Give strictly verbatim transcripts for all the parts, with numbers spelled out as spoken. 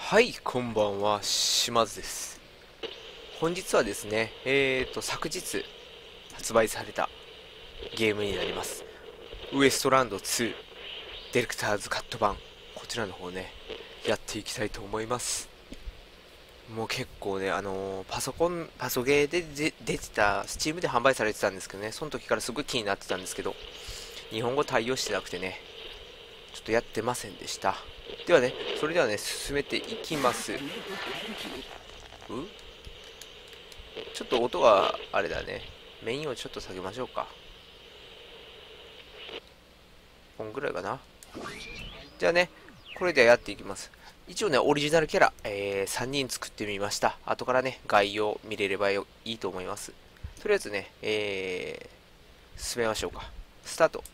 はい、こんばんは、島津です。本日はですね、えーと、昨日発売されたゲームになります。ウエストランドツーディレクターズカット版、こちらの方ね、やっていきたいと思います。もう結構ね、あのーパソコン、パソゲーでで出てた、スチームで販売されてたんですけどね、その時からすごい気になってたんですけど、日本語対応してなくてね、ちょっとやってませんでした。ではね、それではね、進めていきます。うちょっと音があれだね。メインをちょっと下げましょうか。こんぐらいかな。じゃあね、これでやっていきます。一応ね、オリジナルキャラ、えー、さんにん作ってみました。後からね、概要見れればよいいと思います。とりあえずね、えー、進めましょうか。スタート。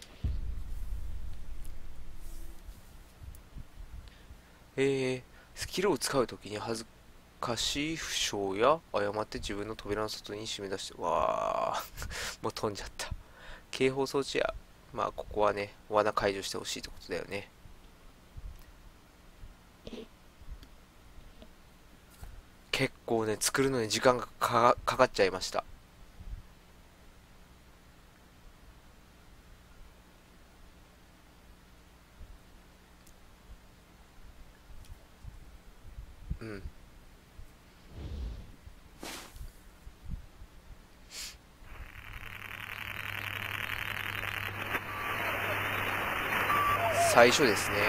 えー、スキルを使うときに恥ずかしい負傷や誤って自分の扉の外に締め出して、わーもう飛んじゃった。警報装置や、まあここはね、罠解除してほしいってことだよね。結構ね、作るのに時間がかかかっちゃいました。うん。最初ですね。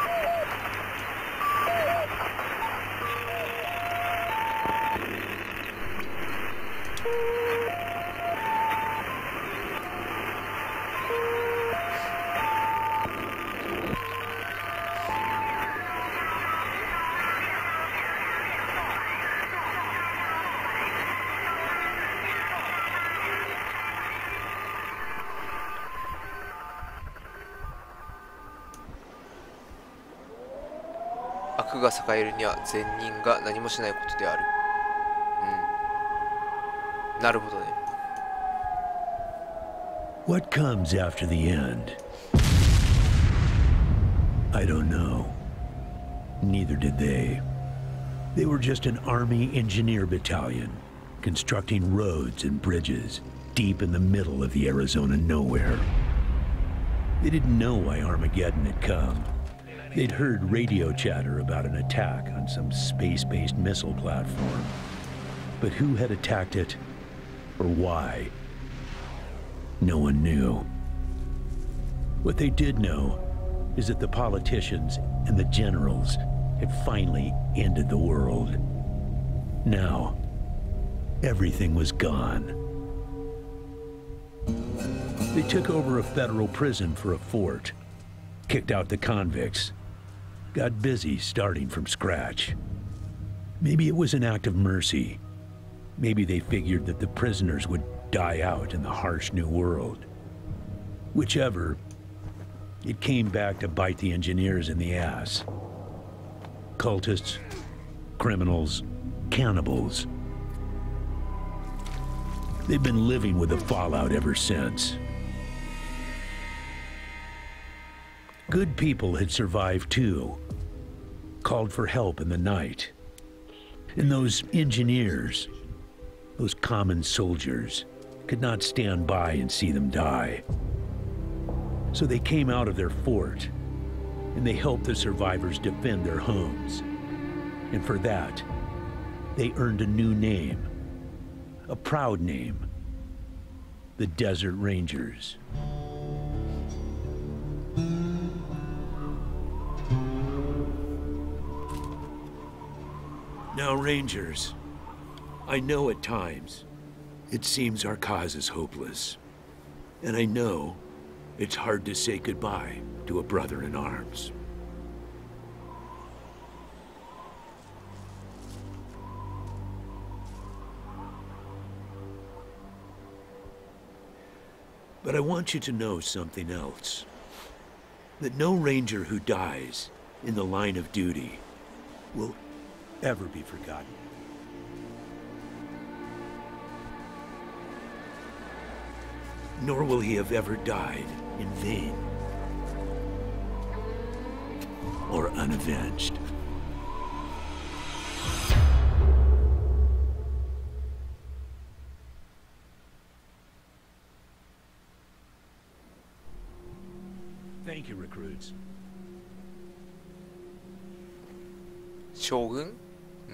悪が栄えるには善人が何もしないことである。うん。なるほどね。 What comes after the end? I don't know. Neither did they. They were just an army engineer battalion, constructing roads and bridges deep in the middle of the Arizona nowhere. They didn't know why Armageddon had come. They'd heard radio chatter about an attack on some space-based missile platform. But who had attacked it, or why? No one knew. What they did know is that the politicians and the generals had finally ended the world. Now, everything was gone. They took over a federal prison for a fort, kicked out the convicts, got busy starting from scratch. Maybe it was an act of mercy. Maybe they figured that the prisoners would die out in the harsh new world. Whichever, it came back to bite the engineers in the ass. Cultists, criminals, cannibals. They've been living with the fallout ever since. Good people had survived too, called for help in the night. And those engineers, those common soldiers, could not stand by and see them die. So they came out of their fort, and they helped the survivors defend their homes. And for that, they earned a new name, a proud name, the Desert Rangers. Now, Rangers, I know at times it seems our cause is hopeless. And I know it's hard to say goodbye to a brother in arms. But I want you to know something else. That no Ranger who dies in the line of duty will ever be forgotten. Nor will he have ever died in vain or unavenged. recruits. 将軍？ん？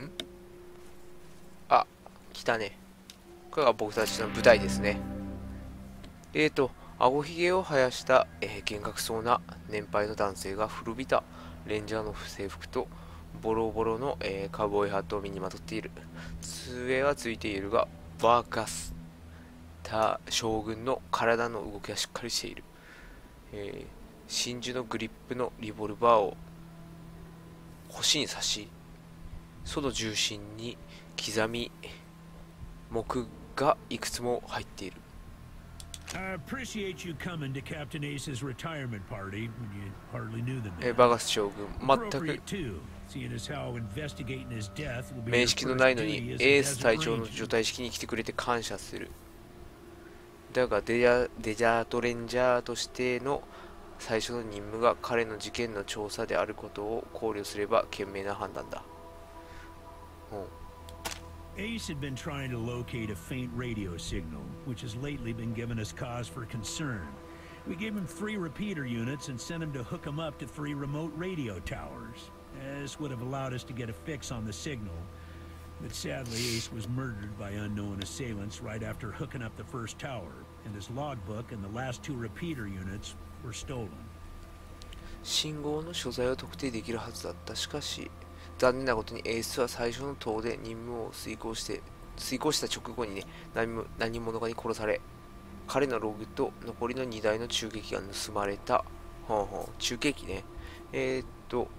あ、来たね。これが僕たちの舞台ですね。えーと、顎ひげを生やした、えー、厳格そうな年配の男性が古びたレンジャーの制服とボロボロの、えー、カウボーイハットを身にまとっている。杖はついているが、バーカスタ将軍の体の動きはしっかりしている。えー、真珠のグリップのリボルバーを腰に刺し、その重心に刻み、木がいくつも入っている。 I appreciate you coming to Captain Ace's retirement party when you hardly knew the え man. バガス将軍、全く Appropriate too, seeing as how investigating his death will be 面 your 識の first ないの duty に as エ a ース desert 隊長の ranger. 除隊式に来てくれて感謝する。だがデジャデジャートレンジャーとしての最初の任務が彼の事件の調査であることを考慮すれば賢明な判断だ。うん Ace had been trying to locate a faint radio signal, which has lately been giving us cause for concern. We gave him three repeater units and sent him to hook them up to three remote radio towers. This would have allowed us to get a fix on the signal. But sadly, Ace was murdered by unknown assailants right after hooking up the first tower, and his logbook and the last two repeater units were stolen. 信号の所在を特定できるはずだった。しかし残念なことにエースは最初の塔で任務を遂行して遂行した直後にね、何も何者かに殺され、彼のログと残りのにだいの中継機が盗まれた。ほうほう、中継機ね。えー、っと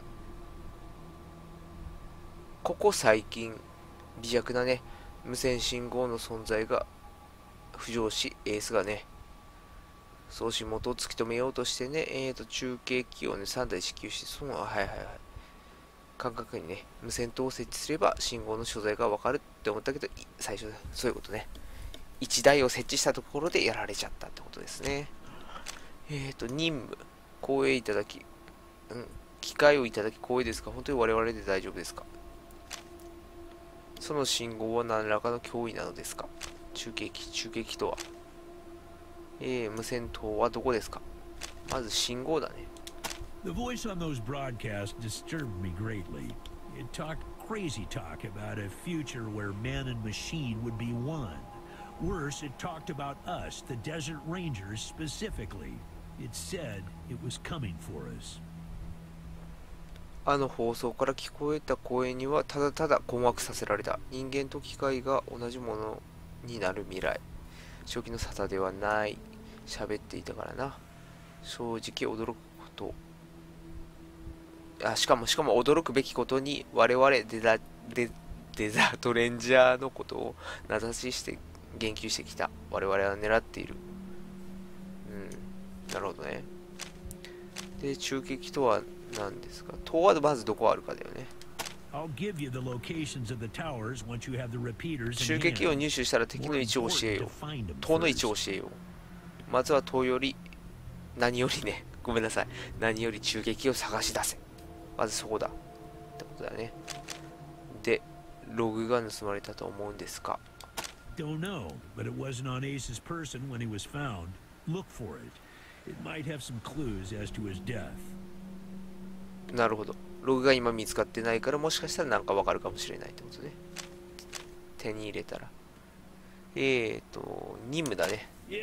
ここ最近微弱なね無線信号の存在が浮上し、エースがね送信元を突き止めようとしてね、えー、と中継機をねさんだい支給して、そのはいはいはい感覚にね無線塔を設置すれば信号の所在が分かるって思ったけど、最初そういうことね、いちだいを設置したところでやられちゃったってことですね。えっ、ー、と任務光栄いただき、うん、機会をいただき光栄ですか。本当に我々で大丈夫ですか。その信号は何らかの脅威なのですか。中継機中継機とは、えー、無線塔はどこですか。まず信号だね。 The voice on those broadcasts disturbed me greatly. It talked crazy talk about a future where man and machine would be one. Worse, it talked about us, the Desert Rangers specifically. It said it was coming for us. あの放送から聞こえた声にはただただ困惑させられた。人間と機械が同じものになる未来。初期の沙汰ではない。喋っていたからな。正直驚くこと。あ、しかもしかも驚くべきことに我々デザデデザートレンジャーのことを名指しして言及してきた。我々は狙っている。うん。なるほどね。で、中継機とは何ですか。塔はまずどこあるかだよね。中継機を入手したら敵の位置を教えよう。塔の位置を教えよう。まずは塔より、何よりね、ごめんなさい。何より中継機を探し出せ。まずそこだ。ってことだね。で、ログが盗まれたと思うんですか。 Don't know, but it wasn't on Ace's person when he was found. Look for it. It might have some clues as to his death. なるほど。ログが今見つかってないから、もしかしたらなんかわかるかもしれないってことね。手に入れたら。えーと、任務だね。言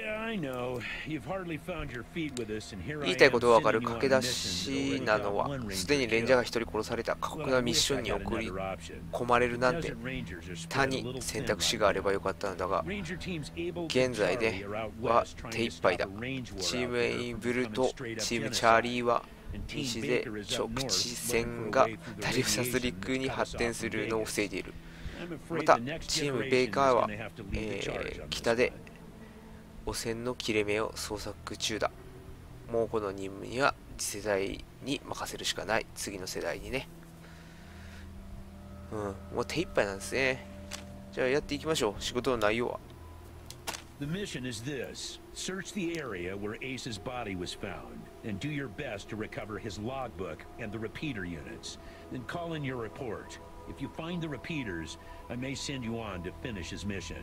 いたいことがわかる。駆け出しなのは、すでにレンジャーが一人殺された過酷なミッションに送り込まれるなんて、他に選択肢があればよかったのだが、現在では手一杯だ。チームエイブルとチームチャーリーは、西で直地戦がタリフサス陸に発展するのを防いでいる。また、チームベイカーは、えー、北で汚染の切れ目を捜索中だ。もうこの任務には次世代に任せるしかない。次の世代にね。うん、もう手一杯なんですね。じゃあやっていきましょう。仕事の内容は。 The mission is this. Search the area where Ace's body was found and do your best to recover his logbook and the repeater units. Then call in your report. If you find the repeaters, I may send you on to finish his mission.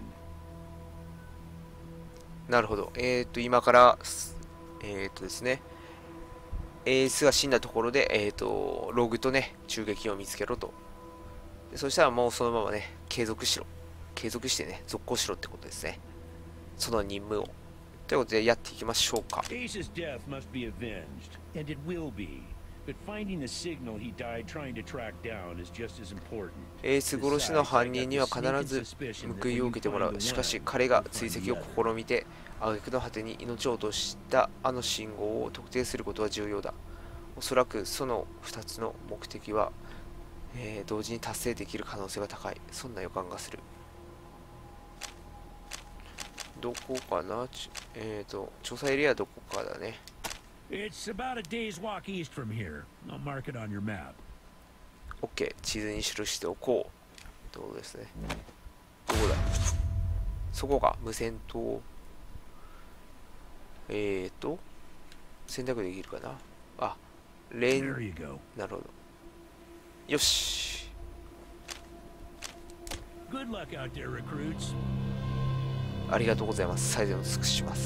なるほど。えっと、今から、えっとですね、 エースが死んだところで、えっと、ログとね、中撃を見つけろと。でそしたらもうそのままね、継続しろ。継続してね、続行しろってことですね。その任務を。ということでやっていきましょうか。 Ace's death must be avenged, and it will be. But finding the signal he died trying to track down is just as important. エース殺しの犯人には必ず報いを受けてもらう。しかし彼が追跡を試みて挙句の果てに命を落としたあの信号を特定することは重要だ。おそらくそのふたつの目的は、えー、同時に達成できる可能性が高い。そんな予感がする。どこかな、えっ、ー、と調査エリアはどこかだね。 It's about a day's walk east from here. I'll mark it on your map. OK、 地図に記しておこう。どうですね。どこだ。そこか。無線塔。えっ、ー、と選択できるかな。あ、レン。なるほど。よし。 Good luck out there, recruits. ありがとうございます。最善を尽くします。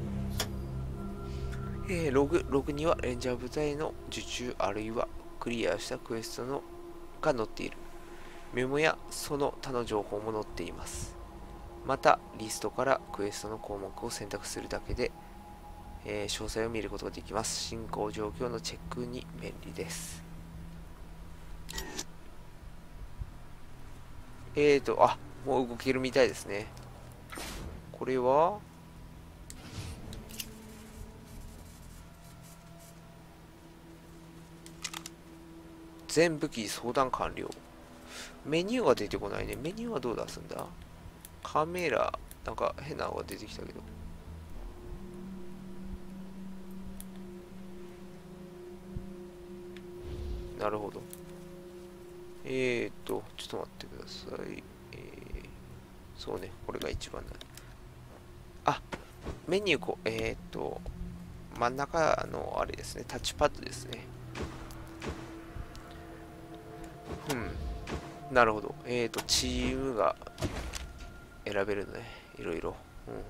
えー、ログ、ログにはレンジャー部隊の受注あるいはクリアしたクエストのが載っている。メモやその他の情報も載っています。また、リストからクエストの項目を選択するだけで、えー、詳細を見ることができます。進行状況のチェックに便利です。えーと、あ、もう動けるみたいですね。これは全武器相談完了。メニューが出てこないね。メニューはどう出すんだ。カメラ、なんか変なのが出てきたけど。なるほど。えーと、ちょっと待ってください。えー、そうね、これが一番だ。あ、メニューこ、えーと、真ん中のあれですね、タッチパッドですね。うん。なるほど。えーと、チームが選べるのね。いろいろ。うんうんうん、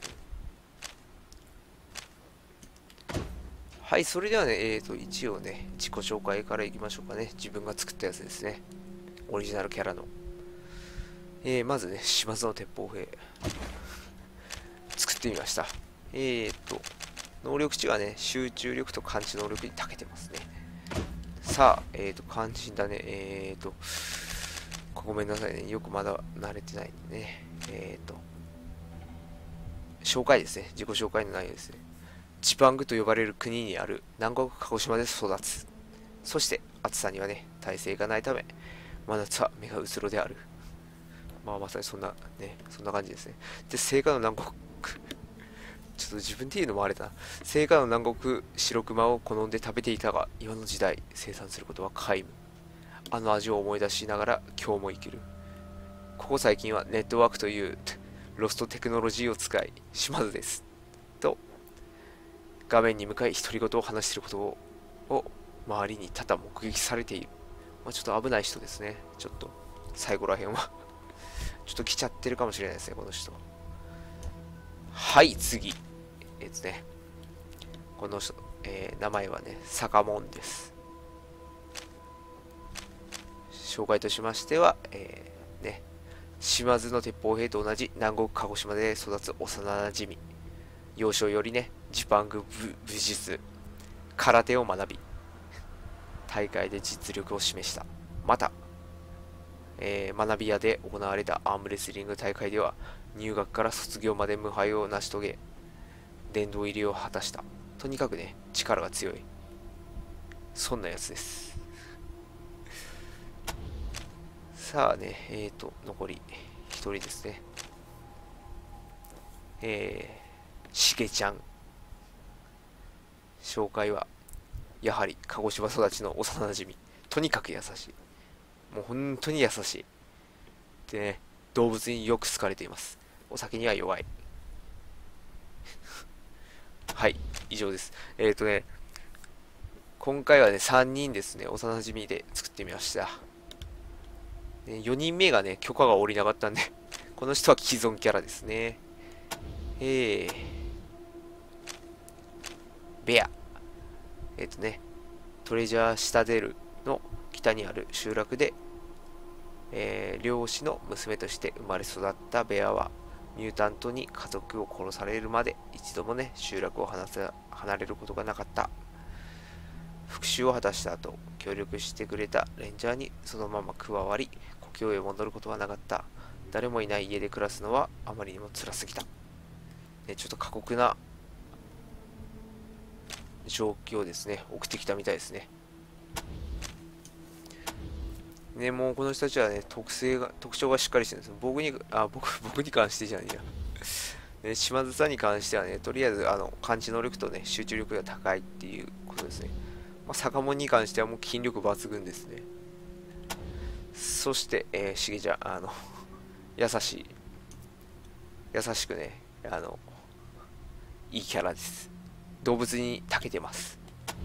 はい、それではね、えーと、一応ね、自己紹介からいきましょうかね。自分が作ったやつですね。オリジナルキャラの。えー、まずね、島津の鉄砲兵。作ってみました。えーと、能力値はね、集中力と感知能力に長けてますね。さあ、えーと、肝心だね。えーと、ごめんなさいね。よくまだ慣れてないんでね。えーと、紹介ですね。自己紹介の内容ですね。ジパングと呼ばれる国にある南国鹿児島で育つ。そして、暑さにはね、耐性がないため、真夏は目がうつろである。まあ、まさにそんな、ね、そんな感じですね。で、聖火の南国、ちょっと自分で言うのもあれだな。聖火の南国白熊を好んで食べていたが、今の時代、生産することは皆無。あの味を思い出しながら今日も生きる。ここ最近はネットワークというロストテクノロジーを使い、島津です。と、画面に向かい独り言を話していることを、を周りに多々目撃されている。まあ、ちょっと危ない人ですね。ちょっと、最後らへんは。ちょっと来ちゃってるかもしれないですね、この人。はい、次。えっとね、この人、えー、名前はね、坂門です。紹介としましては、えー、ね、島津の鉄砲兵と同じ南国鹿児島で育つ幼なじみ。幼少よりね、ジパング武術、空手を学び、大会で実力を示した。また、えー、学び屋で行われたアームレスリング大会では、入学から卒業まで無敗を成し遂げ、殿堂入りを果たした。とにかくね、力が強い。そんなやつです。さあね、えーと、残りひとりですね。えー、しげちゃん。紹介は、やはり鹿児島育ちの幼なじみ。とにかく優しい。もう本当に優しい。でね、動物によく好かれています。お酒には弱い。はい、以上です。えっとね、今回はね、さんにんですね、幼なじみで作ってみました。よにんめがね、許可が下りなかったんで、この人は既存キャラですね。えー、ベア。 えっとね、トレジャーシタデルの北にある集落で、えー、漁師の娘として生まれ育ったベアは、ミュータントに家族を殺されるまで一度もね、集落を離せ離れることがなかった。復讐を果たした後、協力してくれたレンジャーにそのまま加わり、故郷へ戻ることはなかった。誰もいない家で暮らすのはあまりにも辛すぎた。ね、ちょっと過酷な状況ですね、送ってきたみたいですね。ね、もうこの人たちはね、特性が、特徴がしっかりしてるんです。僕に、あ、僕、僕に関してじゃないや。ね、島津さんに関してはね、とりあえず、あの、感知能力とね、集中力が高いっていうことですね。まあ、坂本に関してはもう筋力抜群ですね。そして、えー、しげちゃん、あの、優しい。優しくね、あの、いいキャラです。動物に長けてます。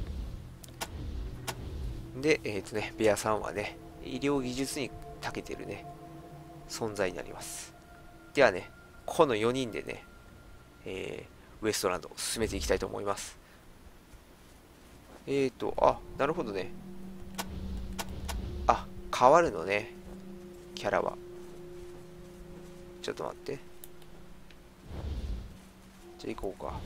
で、えっとね、ベアさんはね、医療技術に長けてるね、存在になります。ではね、このよにんでね、えー、ウエストランドを進めていきたいと思います。えーと、あ、なるほどね。あ、変わるのね、キャラは。ちょっと待って。じゃあ行こうか。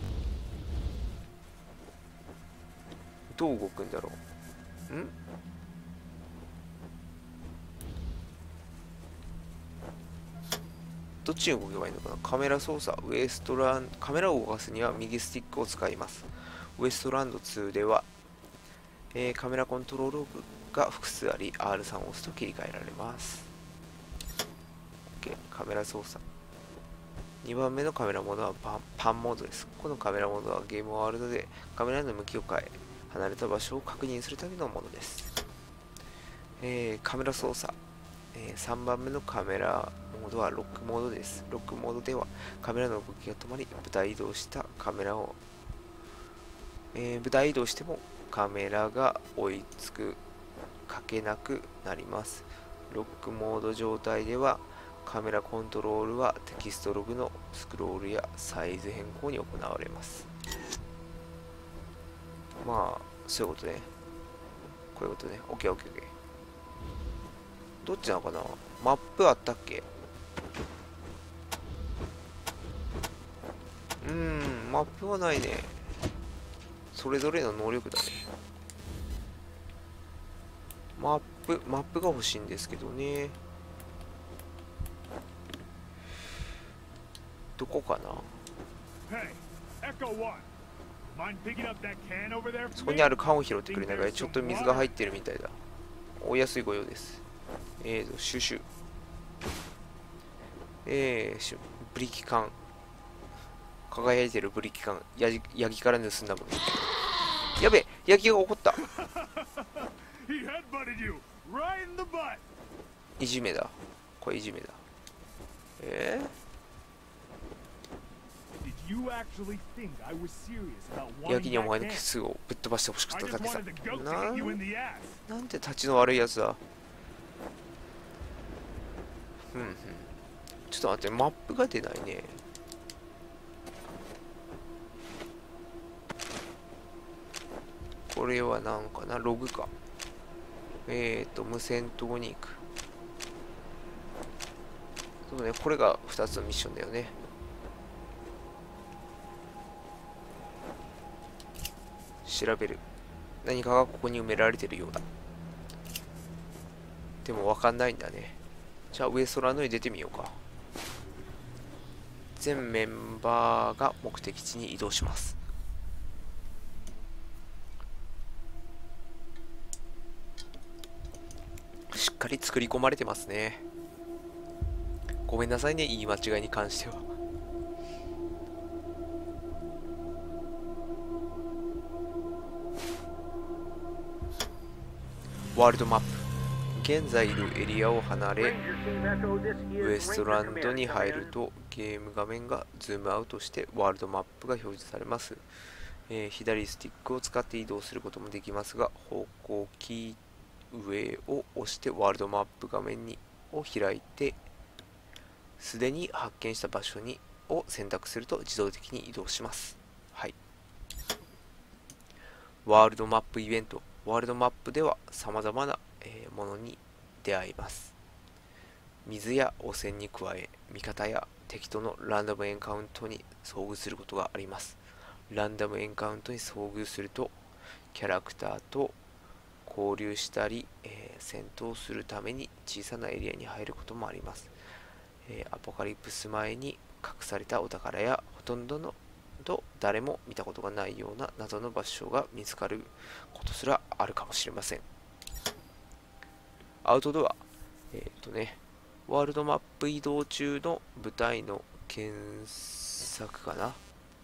どう動くんだろう。んどっちに動けばいいのかな。カメラ操作、ウエストランド、カメラを動かすには右スティックを使います。ウエストランドツーでは、えー、カメラコントロールが複数あり、アールスリー を押すと切り替えられます。OK、カメラ操作。にばんめのカメラモードはパン、パンモードです。このカメラモードはゲームワールドでカメラの向きを変え、離れた場所を確認するためのものです。えー、カメラ操作。えー、さんばんめのカメラモードはロックモードです。ロックモードではカメラの動きが止まり、舞台移動したカメラを、えー、舞台移動してもカメラが追いつく、かけなくなります。ロックモード状態ではカメラコントロールはテキストログのスクロールやサイズ変更に行われます。まあ、そういうことね。こういうことね。オッケーオッケーオッケー。どっちなのかな。マップあったっけ。うーん、マップはないね。それぞれの能力だね。マップ、マップが欲しいんですけどね。どこかな。そこにある缶を拾ってくれないかい。ちょっと水が入ってるみたいだ。お安いご用です。えーと、シュシュ。えー、シュブリキ缶。輝いてるブリキ缶。ヤギ、ヤギから盗んだもの。やべえ、ヤギが怒った。いじめだ。これいじめだ。えー、ヤギにお前のケツをぶっ飛ばしてほしかっただけさ。な、なんて立ちの悪いやつだ。うんうん。ちょっと待って、マップが出ないね。これはなんかな、ログか。えーと、無線島に行く。そうね、これがふたつのミッションだよね。調べる。何かがここに埋められてるようだ。でもわかんないんだね。じゃあウエストランドに出てみようか。全メンバーが目的地に移動します。しっかり作り込まれてますね。ごめんなさいね、言い間違いに関しては。ワールドマップ。現在いるエリアを離れ、ウエストランドに入るとゲーム画面がズームアウトしてワールドマップが表示されます。えー、左スティックを使って移動することもできますが、方向キー上を押してワールドマップ画面にを開いて、すでに発見した場所にを選択すると自動的に移動します。はい。 ワールドマップイベント。ワールドマップでは様々な、えーものに出会います。水や汚染に加え、味方や敵とのランダムエンカウントに遭遇することがあります。ランダムエンカウントに遭遇すると、キャラクターと交流したり、えー戦闘するために小さなエリアに入ることもあります。えーアポカリプス前に隠されたお宝やほとんどのと誰も見たことがないような謎の場所が見つかることすらあるかもしれません。アウトドア。えっ、とね、ワールドマップ移動中の部隊の検索かな。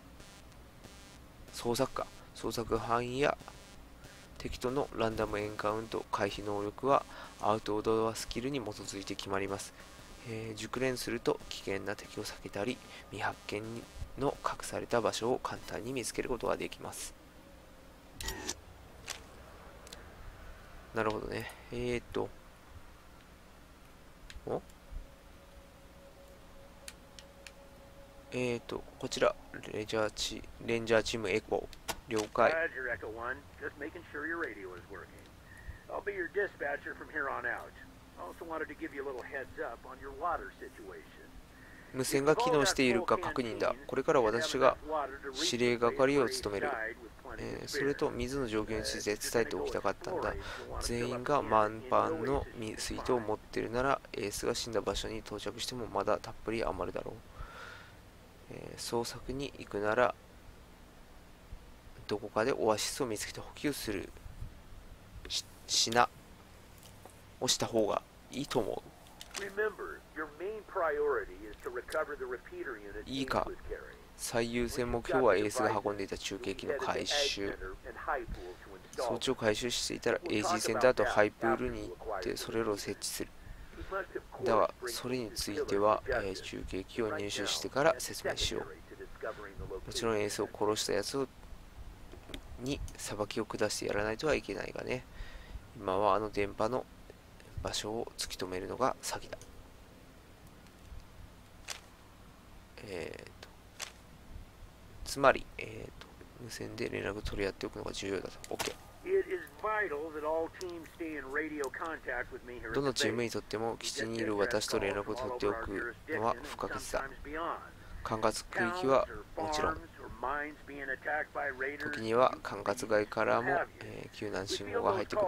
捜索か。捜索範囲や敵とのランダムエンカウント回避能力はアウトドアスキルに基づいて決まります。えー熟練すると危険な敵を避けたり、未発見の隠された場所を簡単に見つけることができます。なるほどね。えーっと、おえーっと、こちら、レジャーチ、レンジャーチームエコー、了解。 Roger, Echo One. Just making sure your radio is working. I'll be your dispatcher from here on out. Also wanted to give you a little heads up on your water situation. 無線が機能しているか確認だ。これから私が指令係を務める。えーそれと水の状況について伝えておきたかったんだ。全員が満帆の水筒を持っているなら、エースが死んだ場所に到着してもまだたっぷり余るだろう。えー捜索に行くなら、どこかでオアシスを見つけて補給するし品をした方がいいと思う。 Remember, your main priority is to recover the repeater unit いい James か was carrying. 最優先目標はエースが運んでいた中継機の回収。装置を回収していたら エージー センターとハイプールに行ってそれらを設置する。だがそれについては、えー中継機を入手してから説明しよう。もちろんエースを殺したやつをに裁きを下してやらないとはいけないがね。今はあの電波の場所を突き止めるのが先だ。えーとつまり、えーと無線で連絡取り合っておくのが重要だと。 OK。 どのチームにとっても基地にいる私と連絡を取っておくのは不可欠だ。管轄区域はもちろん、時には管轄外からも、えー救難信号が入ってくる。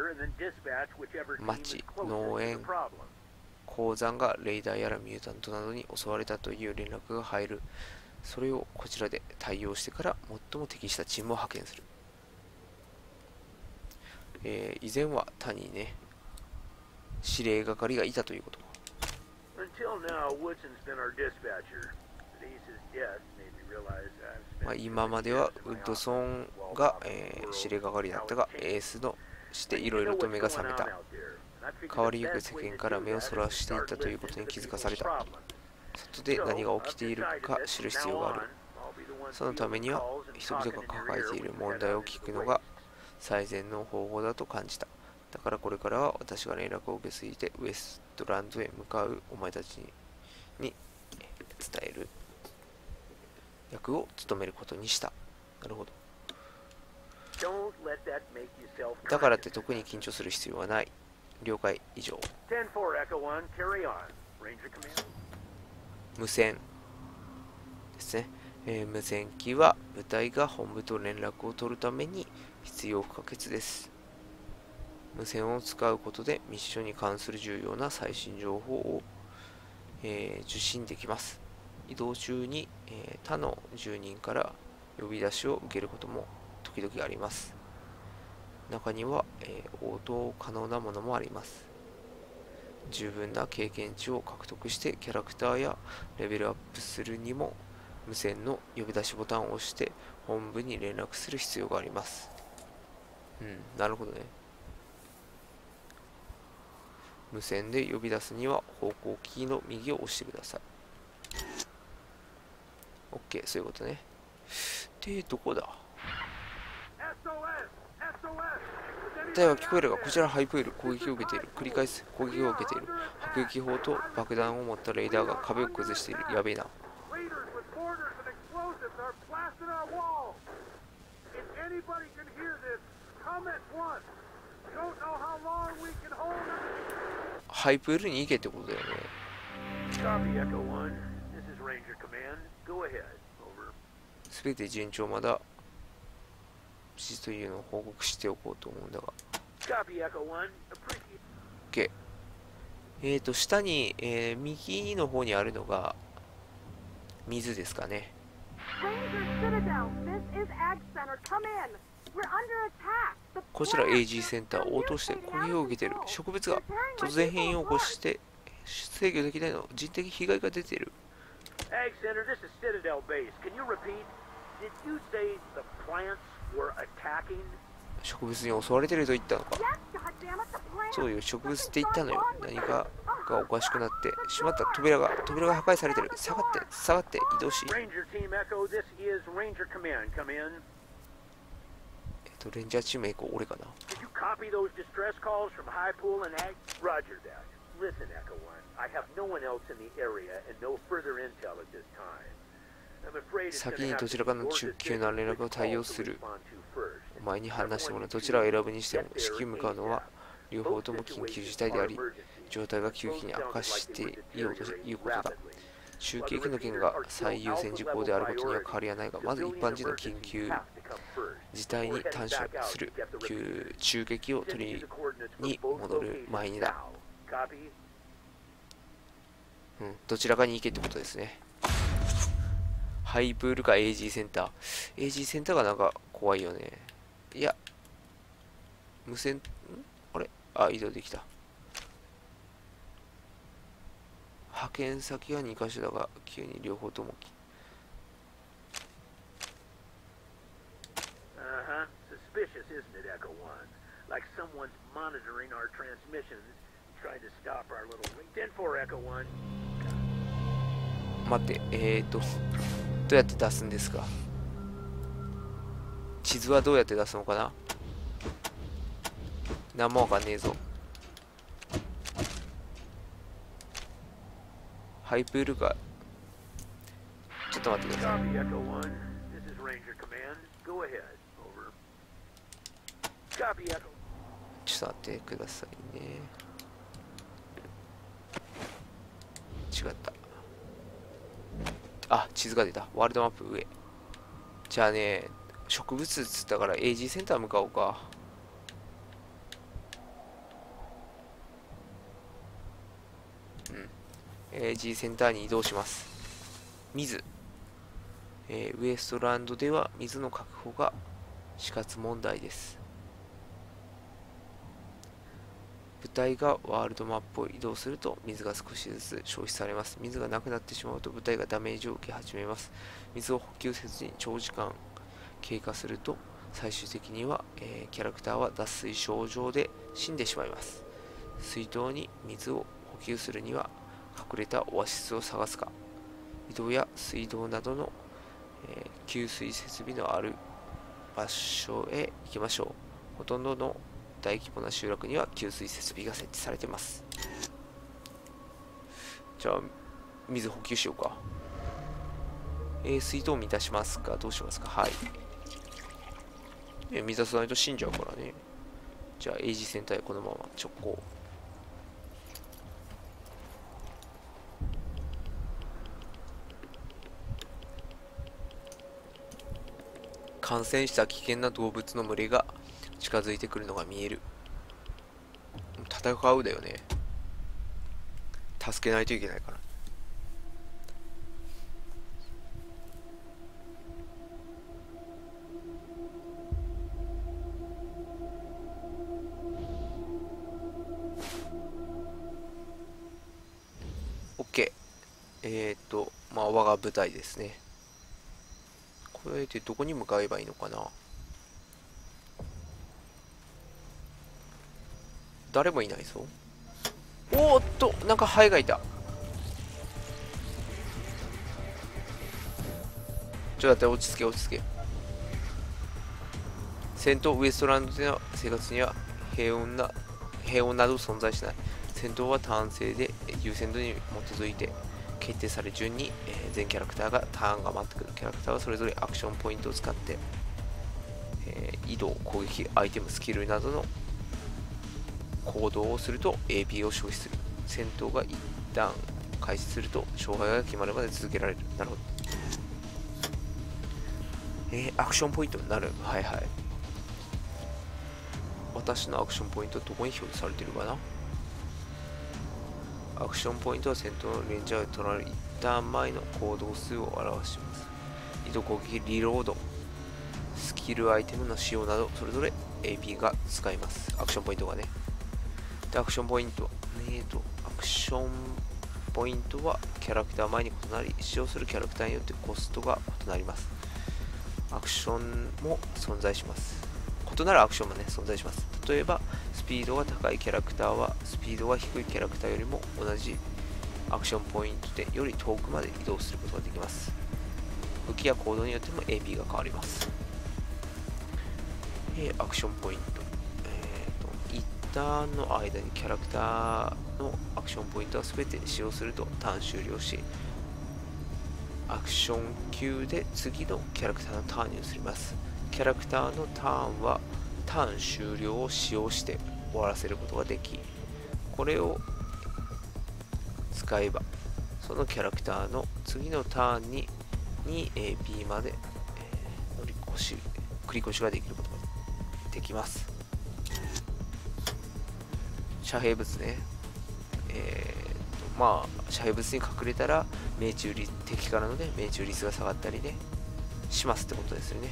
町、農園、鉱山がレイダーやらミュータントなどに襲われたという連絡が入る。それをこちらで対応してから最も適したチームを派遣する。えー以前は他にね、指令係がいたということ。まあ、今まではウッドソンが、えー指令係だったが、エースのしていろいろと目が覚めた。変わりゆく世間から目をそらしていったということに気づかされた。外で何が起きているか知る必要がある。そのためには人々が抱えている問題を聞くのが最善の方法だと感じた。だからこれからは私が連絡を受け継いでウエストランドへ向かうお前たちにに伝える役を務めることにした。なるほど。だからって特に緊張する必要はない。了解。以上。無線ですね。えー無線機は部隊が本部と連絡を取るために必要不可欠です。無線を使うことでミッションに関する重要な最新情報を、えー受信できます。移動中に、えー他の住人から呼び出しを受けることも時々あります。中には、えー応答可能なものもあります。十分な経験値を獲得してキャラクターやレベルアップするにも無線の呼び出しボタンを押して本部に連絡する必要があります。うん、なるほどね。無線で呼び出すには方向キーの右を押してください。OK、そういうことね。で、どこだ？隊は聞こえるが、こちらハイプール、攻撃を受けている。繰り返す、攻撃を受けている。迫撃砲と爆弾を持ったレーダーが壁を崩している。やべえな。 ハイプールに行けってことだよね。すべて順調、まだ事実というのを報告しておこうと思うんだが。OK。えーと、下に、えー、右の方にあるのが水ですかね。こちら エージー センター、応答して攻撃を受けている。植物が突然変異を起こして制御できないの人的被害が出ている。植物に襲われていると言ったのか。そういう植物って言ったのよ。何かがおかしくなってしまった。扉が扉が破壊されている。下がって下がって移動し。えっとレンジャーチームへ行こう。俺かな。先にどちらかの中級な連絡を対応する。お前に話してもらう。どちらを選ぶにしても至急向かうのは両方とも緊急事態であり、状態が急激に悪化していようということだ。中継機の件が最優先事項であることには変わりはないが、まず一般人の緊急事態に対処する中撃を取りに戻る前にだ。うん、どちらかに行けってことですね。ハイプールか エージー センター。エージー センターがなんか怖いよね。いや、無線、んあれあ、移動できた。派遣先はにかしょだが、急に両方とも。待って、えーと、どうやって出すんですか？地図はどうやって出すのかな？何もわかんねえぞ。ハイプールか。ちょっと待ってください。ちょっと待ってくださいね。違った。あ、地図が出た。ワールドマップ上。じゃあね、植物っつったから エージー センター向かおうか。うん。エージー センターに移動します。水。えー、ウエストランドでは水の確保が死活問題です。部隊がワールドマップを移動すると水が少しずつ消費されます。水がなくなってしまうと部隊がダメージを受け始めます。水を補給せずに長時間経過すると最終的には、えー、キャラクターは脱水症状で死んでしまいます。水筒に水を補給するには隠れたオアシスを探すか、移動や水道などの、えー、給水設備のある場所へ行きましょう。ほとんどの大規模な集落には給水設備が設置されています。じゃあ水補給しようか。えー、水筒を満たしますか？どうしますか？はい。えー、満たさないと死んじゃうからね。じゃあエイジセンターへこのまま直行。感染した危険な動物の群れが近づいてくるのが見える。戦うだよね。助けないといけないから。OK。えっと、まあ我が部隊ですね。これでどこに向かえばいいのかな。誰もいないぞ。おーっと、なんかハエがいた。ちょっと待って、落ち着け落ち着け。戦闘ウエストランドでの生活には平穏な平穏など存在しない。戦闘はターン制で優先度に基づいて決定され順に、えー、全キャラクターがターンが待ってくる。キャラクターはそれぞれアクションポイントを使って、 えー、移動、攻撃、アイテム、スキルなどの行動をすると エーピー を消費する。戦闘が一旦開始すると勝敗が決まるまで続けられる。なるほど。えー、アクションポイントになる。はいはい。私のアクションポイントはどこに表示されてるかな。アクションポイントは戦闘のレンジャーで取られる一旦前の行動数を表します。移動、攻撃、リロード、スキルアイテムの使用などそれぞれ エーピー が使います。アクションポイントがね。で、アクションポイント。えーと、アクションポイントはキャラクター前に異なり、使用するキャラクターによってコストが異なります。アクションも存在します。異なるアクションもね、存在します。例えば、スピードが高いキャラクターは、スピードが低いキャラクターよりも同じアクションポイントでより遠くまで移動することができます。武器や行動によっても エーピー が変わります。えー、アクションポイント。えーと、一ターンの間にキャラクターのアクションポイントは全て使用するとターン終了し、アクション級で次のキャラクターのターンに移ります。キャラクターのターンはターン終了を使用して終わらせることができ、これを使えばそのキャラクターの次のターンに にエーピー まで、えー、乗り越し繰り越しができることができます。遮蔽物ね、えー、とまあ遮蔽物に隠れたら命中率敵からのね命中率が下がったりねしますってことですよね。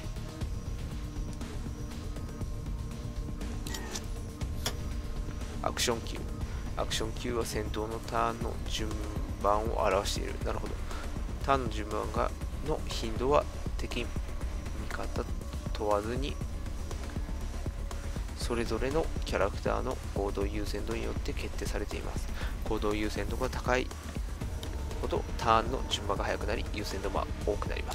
アクション級。アクション級は戦闘のターンの順番を表している。なるほど。ターンの順番がの頻度は敵味方問わずにそれぞれのキャラクターの行動優先度によって決定されています。行動優先度が高いほどターンの順番が速くなり優先度が多くなります。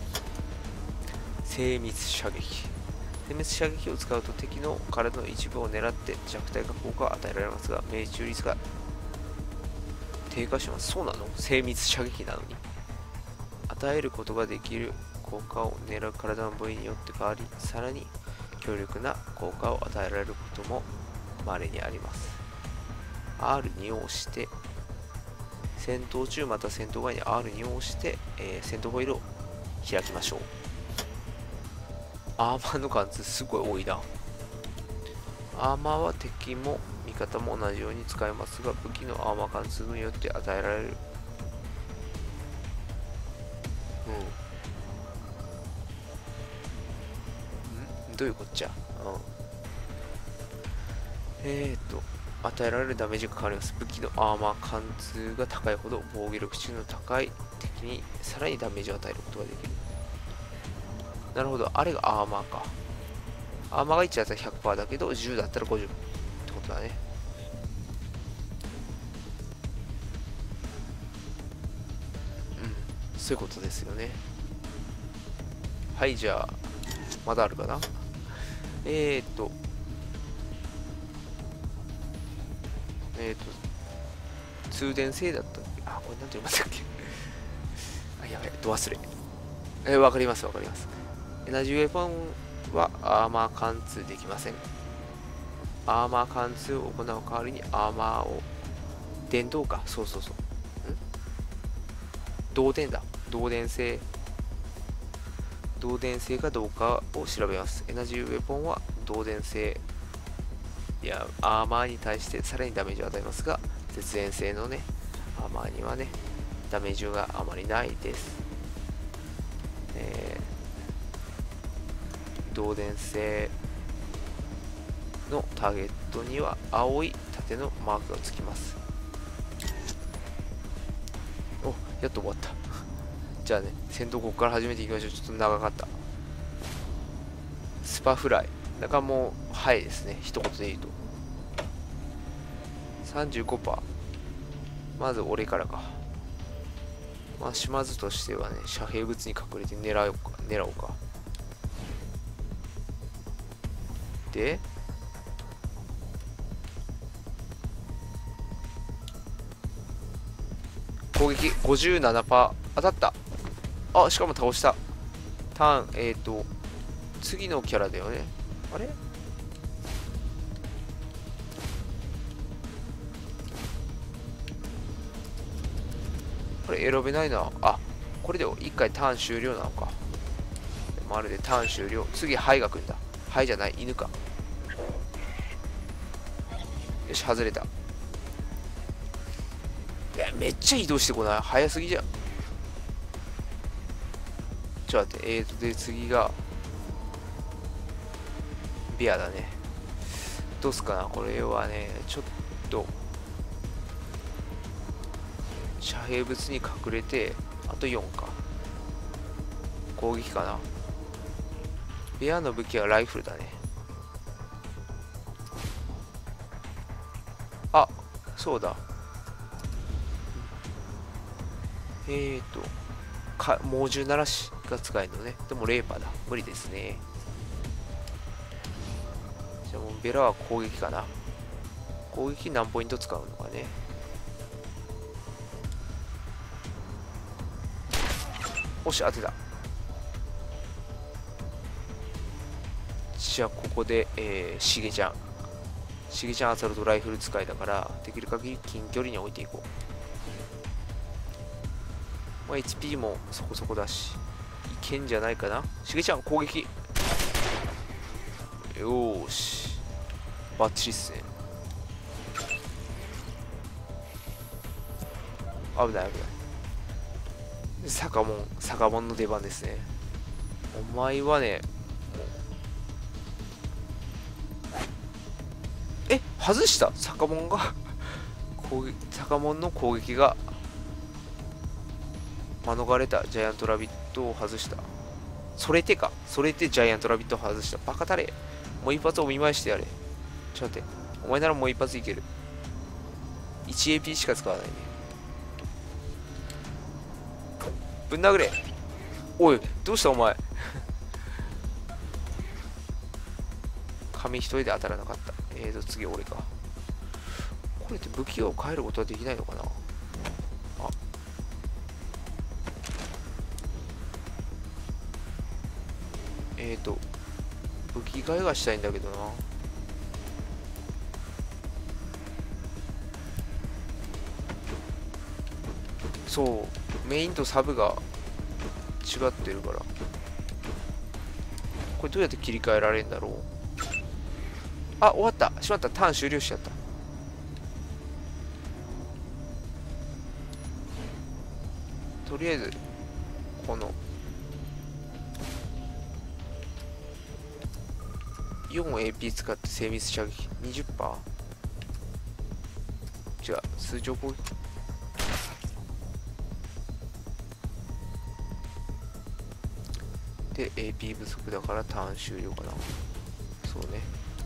精密射撃。精密射撃を使うと敵の体の一部を狙って弱体化効果が与えられますが命中率が低下します。そうなの？精密射撃なのに与えることができる効果を狙う体の部位によって変わり、さらに強力な効果を与えられることも稀にあります。 アールに を押して戦闘中また戦闘外に アールに を押して、えー、戦闘フォイルを開きましょう。アーマーの貫通すごい多いな。アーマーは敵も味方も同じように使えますが武器のアーマー貫通によって与えられるうんんどういうこっちゃ、うん、えーと与えられるダメージが変わります。武器のアーマー貫通が高いほど防御力値の高い敵にさらにダメージを与えることができる。なるほど、あれがアーマーか。アーマーがいちだったら ひゃくパーセント だけどじゅうだったらごじゅうってことだね。うん、そういうことですよね。はい、じゃあまだあるかな。えーっとえーっと通電性だったっけ。あ、これなんて言いましたっけあ、やばい、ど忘れ。えー、わかります、わかります。エナジーウェポンはアーマー貫通できません。アーマー貫通を行う代わりにアーマーを電動か、そうそうそう。ん導電だ。導電性。導電性かどうかを調べます。エナジーウェポンは導電性やアーマーに対してさらにダメージを与えますが、絶縁性のね、アーマーにはね、ダメージがあまりないです。えー導電性のターゲットには青い縦のマークがつきます。お、やっと終わったじゃあね、戦闘ここから始めていきましょう。ちょっと長かった。スパフライだからもうはいですね、一言で言うと さんじゅうごパーセント。 まず俺からか。まあ島津としてはね、遮蔽物に隠れて狙おうか狙おうかで、攻撃 ごじゅうななパーセント 当たった。あ、しかも倒した。ターン、えっと次のキャラだよね。あれこれ選べないな。あ、これで一回ターン終了なのか。まるでターン終了。次、ハイが来るんだ。ハイじゃない、犬か。よし、外れた。いや、めっちゃ移動してこない？早すぎじゃん。ちょっと待って、えーと、で、次が、ビアだね。どうすかな、これはね、ちょっと、遮蔽物に隠れて、あとよんか。攻撃かな。ビアの武器はライフルだね。あ、そうだ。えーと、か猛獣ならしが使えるのね。でもレーパーだ。無理ですね。じゃあもうベラは攻撃かな。攻撃何ポイント使うのかね。おし、当てた。じゃあここで、えー、しげちゃん。しげちゃん当たるとライフル使いだから、できる限り近距離に置いていこう。まあ、エイチピー もそこそこだし、いけんじゃないかな。しげちゃん攻撃。よーし。バッチリっすね。危ない危ない。坂門、坂門の出番ですね。お前はね、え、外した坂門が攻撃、坂門の攻撃が免れた。ジャイアントラビットを外した。それてか、それでジャイアントラビットを外した。バカたれ。もう一発お見舞いしてやれ。ちょっと待って。お前ならもう一発いける。いちエーピー しか使わないね。ぶん殴れ。おい、どうしたお前。紙一人で当たらなかった。えーと、次俺か。これって武器を変えることはできないのかな。あ。えーと、武器替えがしたいんだけどな。そう、メインとサブが違ってるから。これどうやって切り替えられるんだろう。あ、終わった。しまった。ターン終了しちゃった。とりあえず、この、よんエーピー 使って精密射撃 にじゅっパーセント？ 違う、通常攻撃。で、エーピー 不足だからターン終了かな。そうね。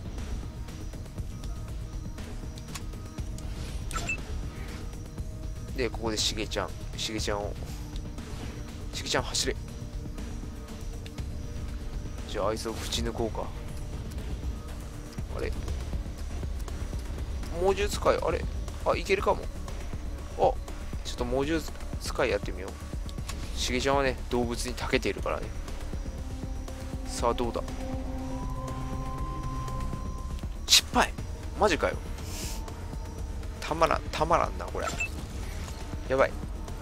で、ここでしげちゃん。しげちゃんを。しげちゃん走れ。じゃあ、あいつをぶち抜こうか。あれ猛獣使い、あれあ、いけるかも。あ、ちょっと猛獣使いやってみよう。しげちゃんはね、動物に長けているからね。さあ、どうだ。失敗。マジかよ。たまらん、たまらんな、これ。やばい。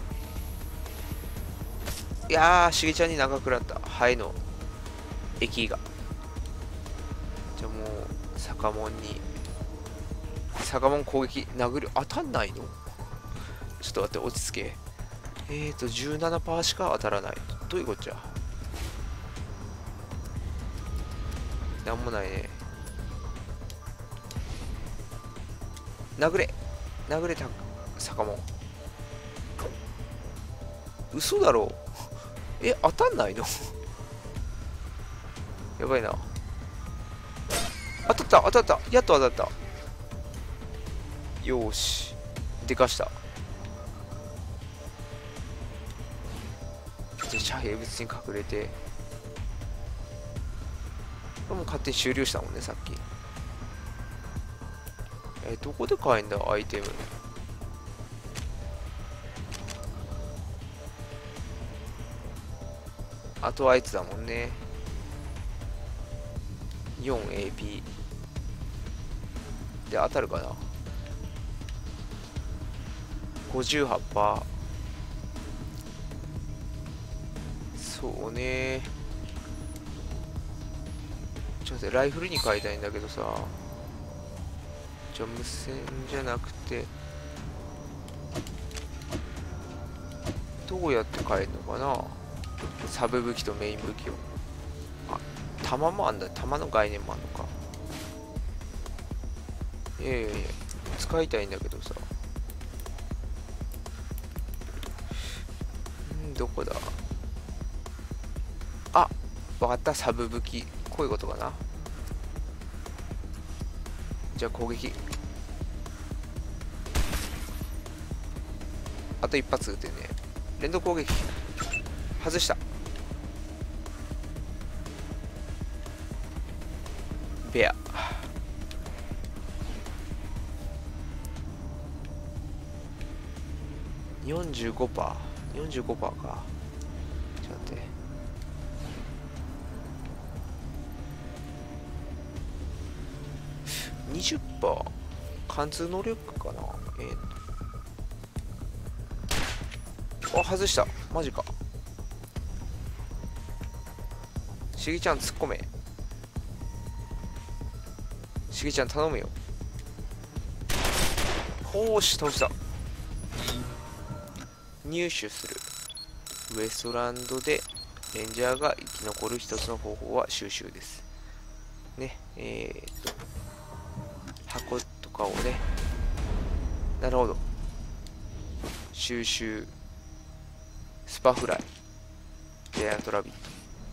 いやー、しげちゃんに長くなった。ハエの液が。じゃあもう、坂門に。坂門攻撃、殴る。当たんないの？ちょっと待って、落ち着け。えーと、じゅうななパーセント しか当たらない。どういうこっちゃ。なんもないね。殴れ。殴れた、坂門。嘘だろ。え、当たんないの？やばいな。当たった当たった、やっと当たった。よーし、でかした。じゃあ遮蔽物に隠れて。これも勝手に終了したもんね、さっき。え、どこで買えんだアイテム。あとあいつだもんね。 よんエーピー で当たるかな。 ごじゅうはちパーセント。そうね。ちょっとライフルに変えたいんだけどさ。じゃあ無線じゃなくてどうやって変えるのかな。サブ武器とメイン武器を。あ、弾もあんだ。弾の概念もあんのか。いやいやいや、使いたいんだけどさ。んどこだ。あ、わかった。サブ武器。こういうことかな。じゃあ攻撃。あと一発撃てね。連続攻撃。外した。ベア。よんじゅうごパーセント。よんじゅうごパーセント か。ちょっと待って。にじゅっパーセント。貫通能力かな。えー、っと。あ、外した。マジか。しげちゃん突っ込め。しげちゃん頼むよ。おーし、倒した。入手する。ウエストランドでレンジャーが生き残る一つの方法は収集です。ね、えー、っと、箱とかをね、なるほど。収集、スパフライ、ジャイアントラビット。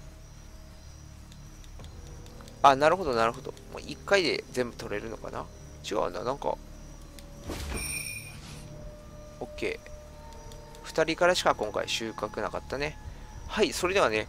あ、なるほど、なるほど。もういっかいで全部取れるのかな。違うな、なんか。OK。ふたりからしか今回収穫なかったね。はい、それではね、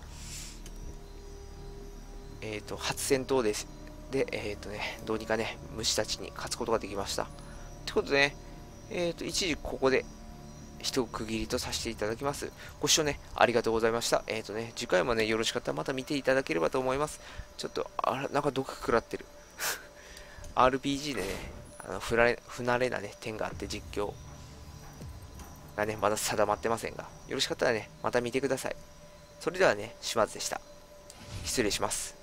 えっと、初戦闘です。で、えっとね、どうにかね、虫たちに勝つことができました。ってことでね、えっと、一時ここで一区切りとさせていただきます。ご視聴ね、ありがとうございました。えっとね、次回もね、よろしかったらまた見ていただければと思います。ちょっと、あら、なんか毒食らってる。アールピージー でね、あの不慣れ、不慣れなね、点があって実況がね、まだ定まってませんが、よろしかったらね、また見てください。それではね、島津でした。失礼します。